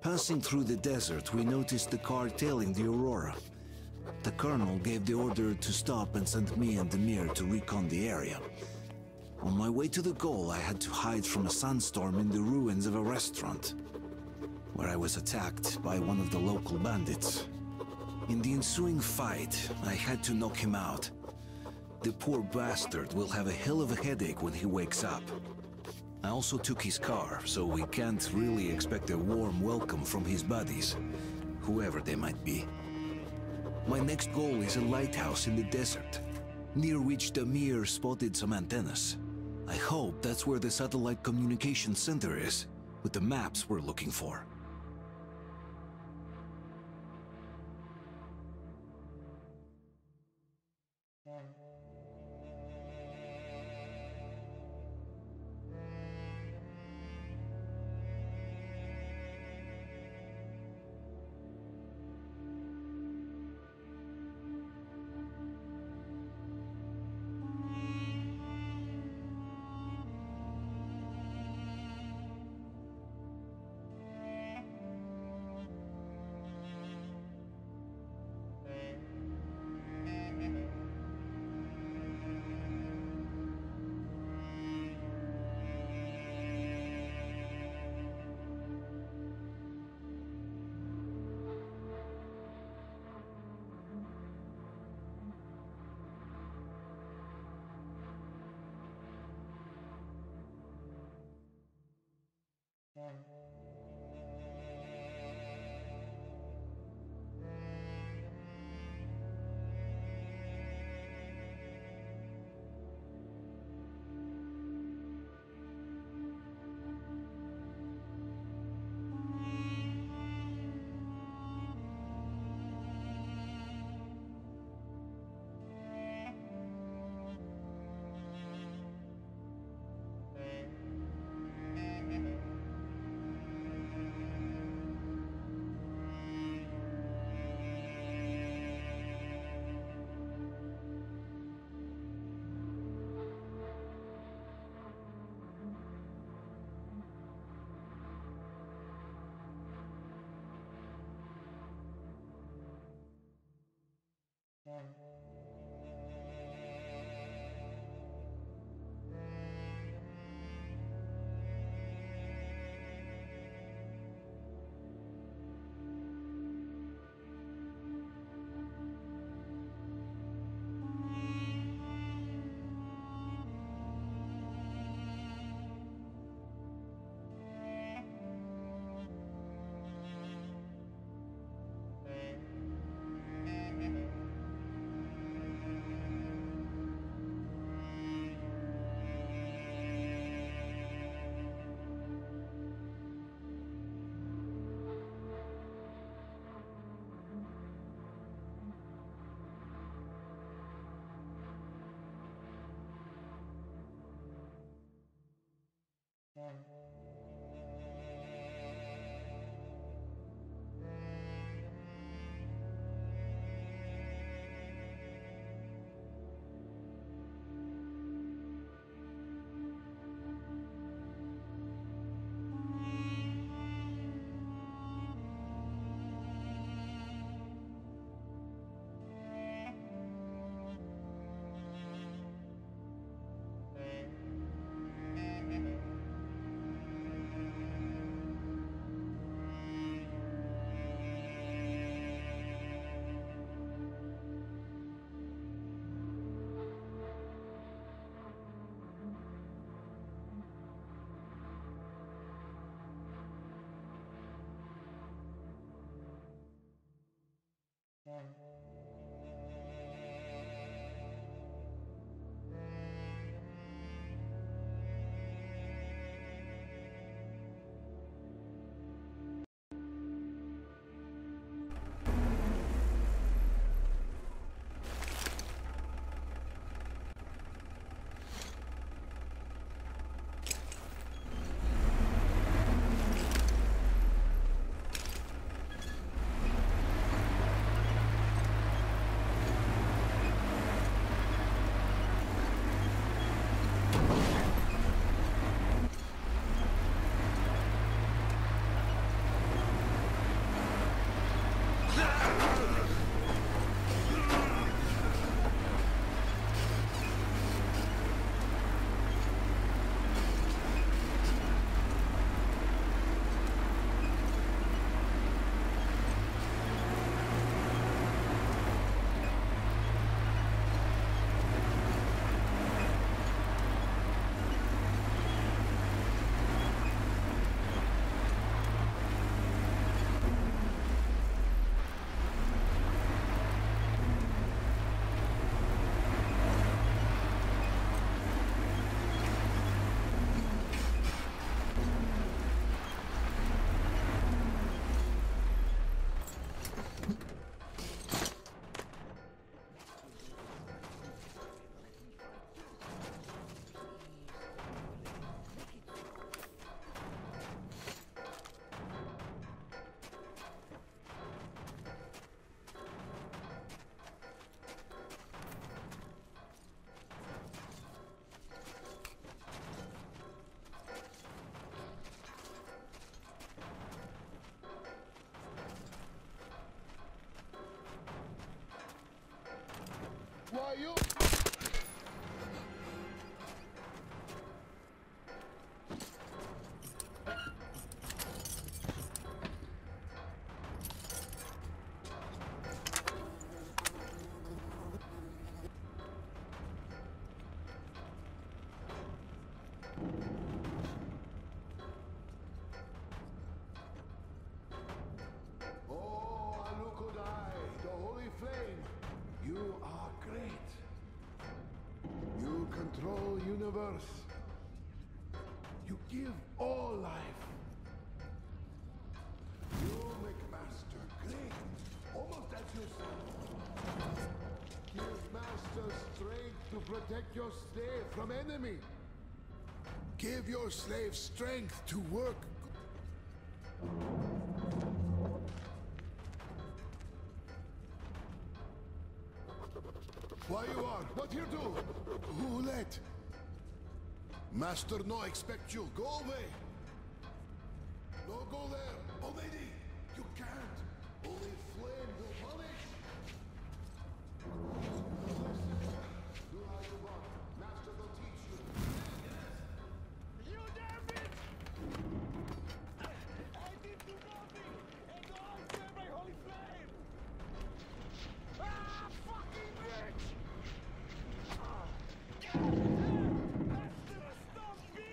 Passing through the desert, we noticed the car tailing the Aurora. The colonel gave the order to stop and sent me and Demir to recon the area. On my way to the goal, I had to hide from a sandstorm in the ruins of a restaurant, where I was attacked by one of the local bandits. In the ensuing fight, I had to knock him out. The poor bastard will have a hell of a headache when he wakes up. I also took his car, so we can't really expect a warm welcome from his buddies, whoever they might be. My next goal is a lighthouse in the desert, near which Demir spotted some antennas. I hope that's where the satellite communication center is, with the maps we're looking for. are you? Oh, Alukodai, the Holy Flame, you are great. You control universe. You give all life. You make Master great, almost as yourself. Give Master strength to protect your slave from enemy. Give your slave strength to work. Why you are? What you do? Who let? Master no expect you. Go away. No go there. Oh lady, you can't. Only flame will punish. Do how you want. Master will teach you. You damn bitch! I did do nothing! And all serve my holy flame! Ah, fucking bitch! Master, stop me!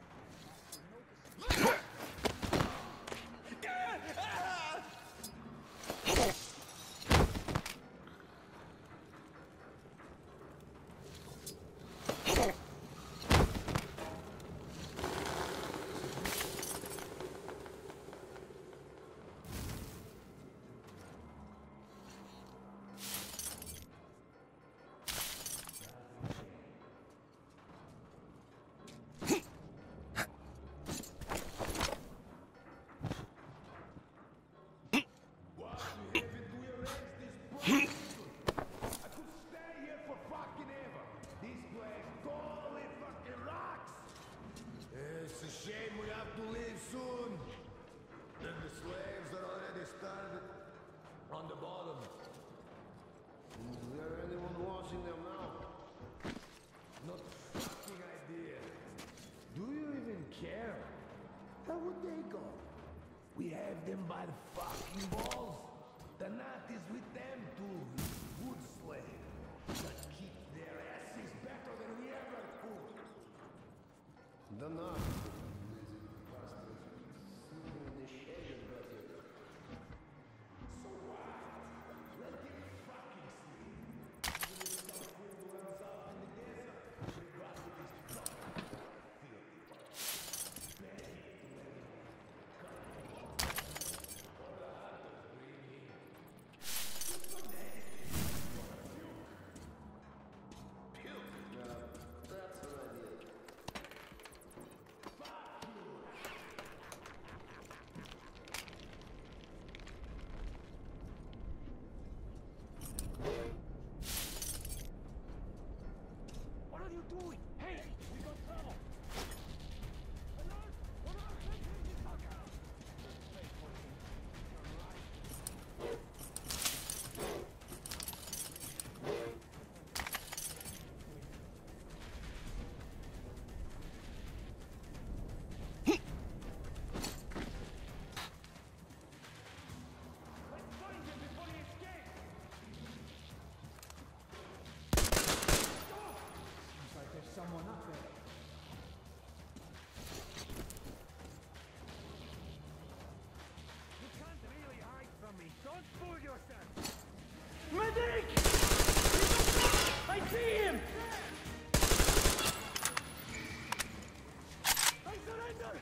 It's a shame we have to leave soon. And the slaves are already started on the bottom. Is there anyone watching them now? Not a fucking idea. Do you even care? How would they go? We have them by the fucking balls. The knot is with them too, wood slave. But keep their asses better than we ever could. The knot. What are you doing? Hey, we got trouble! Alert! Alert! Send this fucker! Wait for him. Alright. Let's find him before he escapes! Seems like there's someone up there. You can't really hide from me. Don't fool yourself. Medic! I see him! I surrender!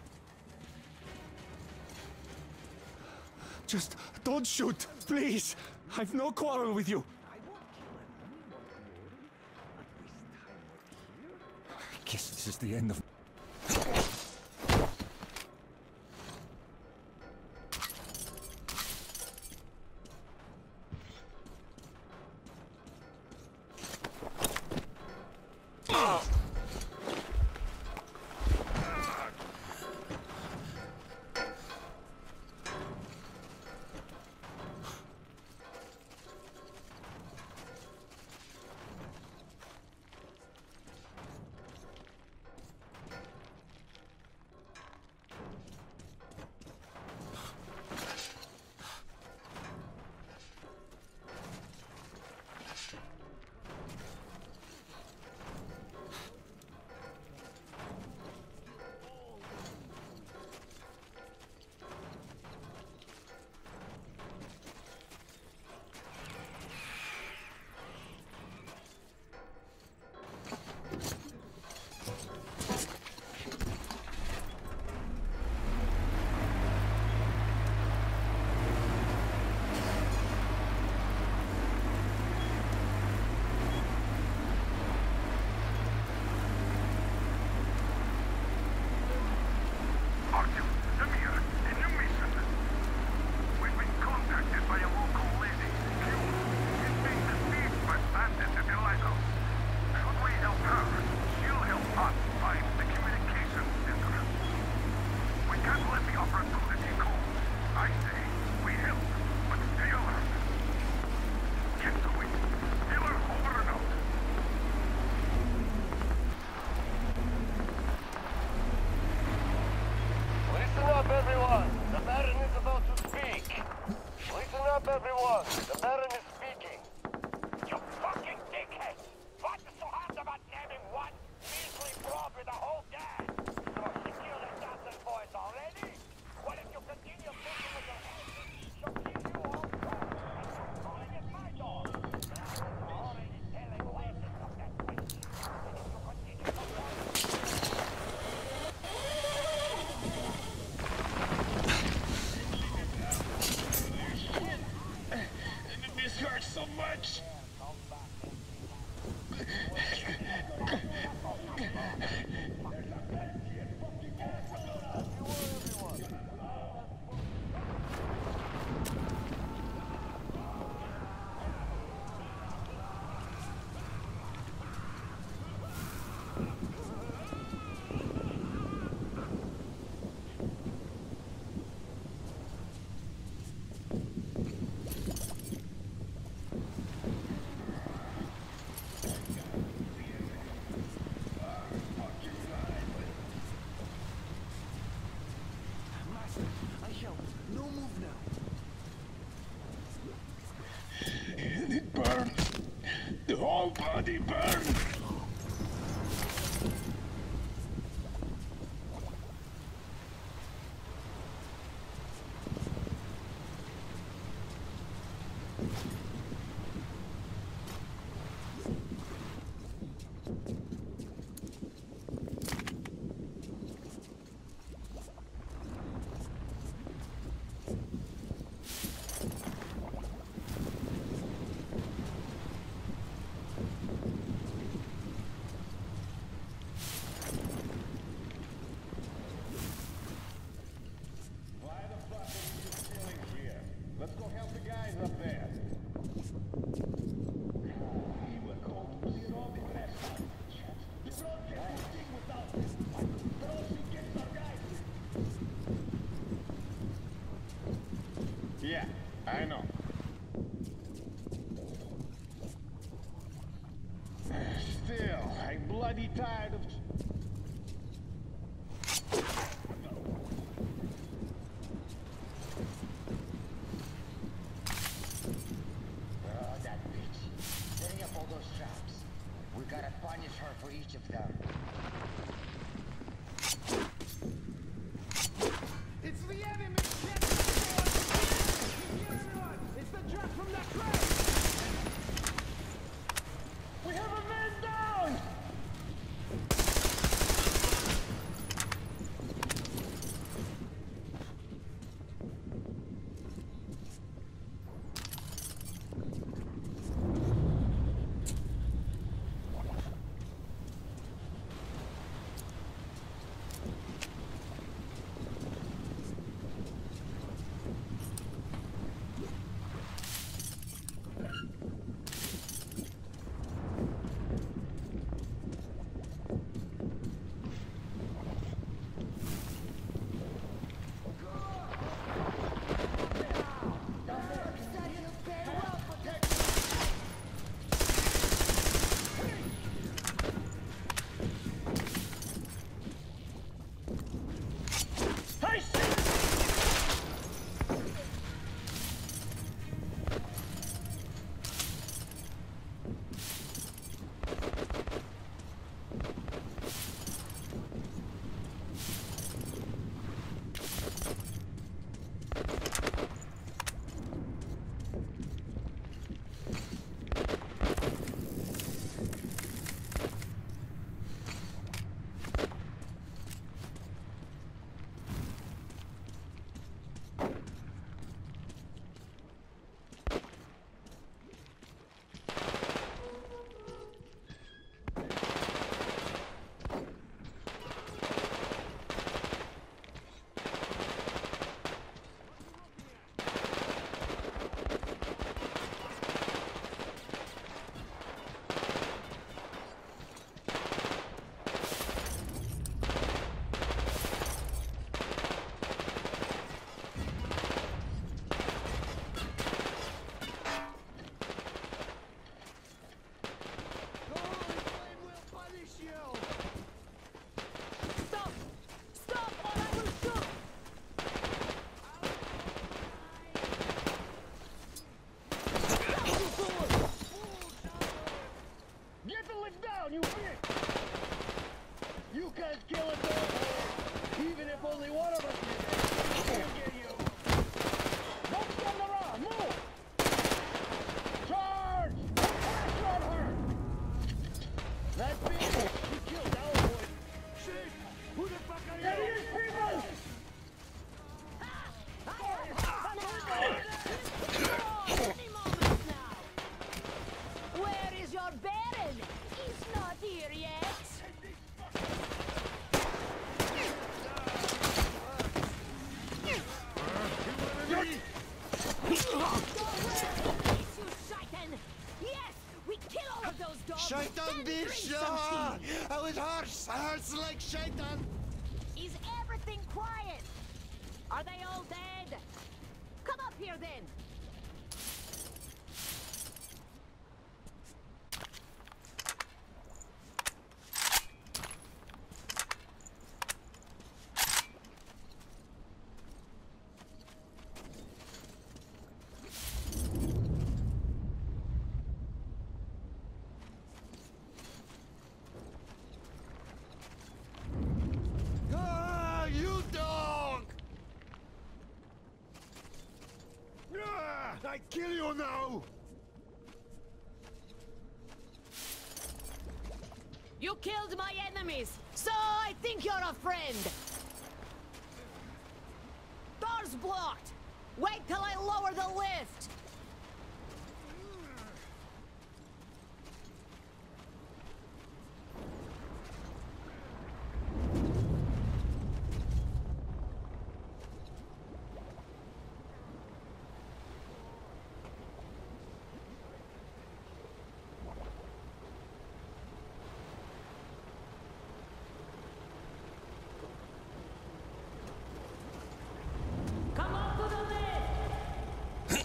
Just don't shoot, please. I've no quarrel with you. I won't kill anyone, but this time we're here. I guess this is the end of. everyone. The Baron is speaking. You fucking dickhead! What's so hard about naming one measly probe with a whole gang? So secure the Johnson boys already? What if you continue thinking with your head? She'll kill you all too. And you're calling it my dog. I'm already telling legends of that witch. And if you continue to This hurts so much. No move now. It burns. The whole body burns. Let's go help the guys up there. We were called to see all the rest. You don't get anything without this. But also get our guys. Yeah, I know. Still, I'm bloody tired of... We gotta punish her for each of them. It's the enemy! Get everyone! It's the jet from that crate! We have a man down! Shaitan Then drink Bisha! some tea. I was harsh! I hurts like Shaitan! Is everything quiet? Are they all dead? Come up here then. Ah, you dog! Ah, I kill you now! You killed my enemies, so I think you're a friend. Door's blocked. Wait till I lower the lift. Come up to the lift.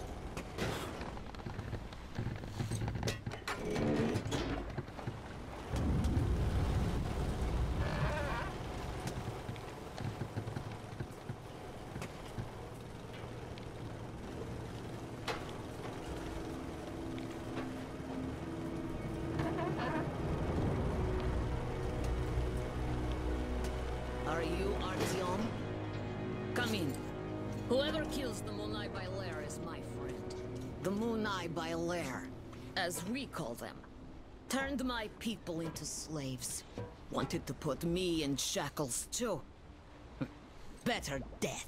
Are you Artyom? Come in. Whoever kills the Munai Bailair is my friend. The Munai Bailair, as we call them, turned my people into slaves. Wanted to put me in shackles too. Better death.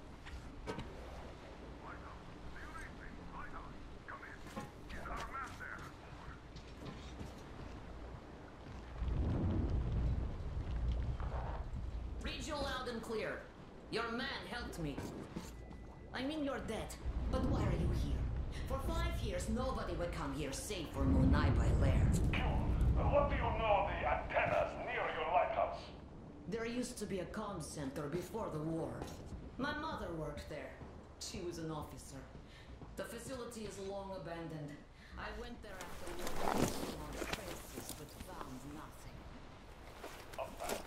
Read you loud and clear. Your man helped me. I mean, you're dead. But why are you here? For 5 years, nobody would come here save for Munai Bailair. What do you know the antennas near your lighthouse? There used to be a comm center before the war. My mother worked there. She was an officer. The facility is long abandoned. I went there after looking on traces, but found nothing. A fact.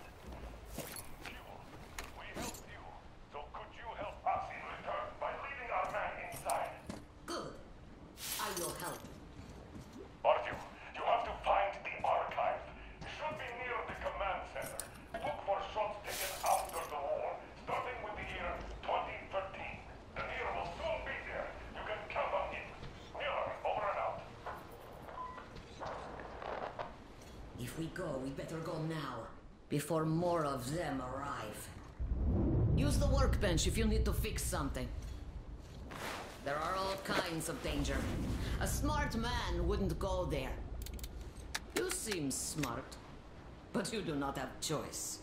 We helped you, so could you help us in return by leading our man inside? Good. I will help. Artyom, you have to find the archive. It should be near the command center. Look for shots taken after the war, starting with the year 2013. The year will soon be there. You can count on it. Miller, over and out. If we go, we better go now, before more of them arrive. Use the workbench if you need to fix something. There are all kinds of danger. A smart man wouldn't go there. You seem smart, but you do not have choice.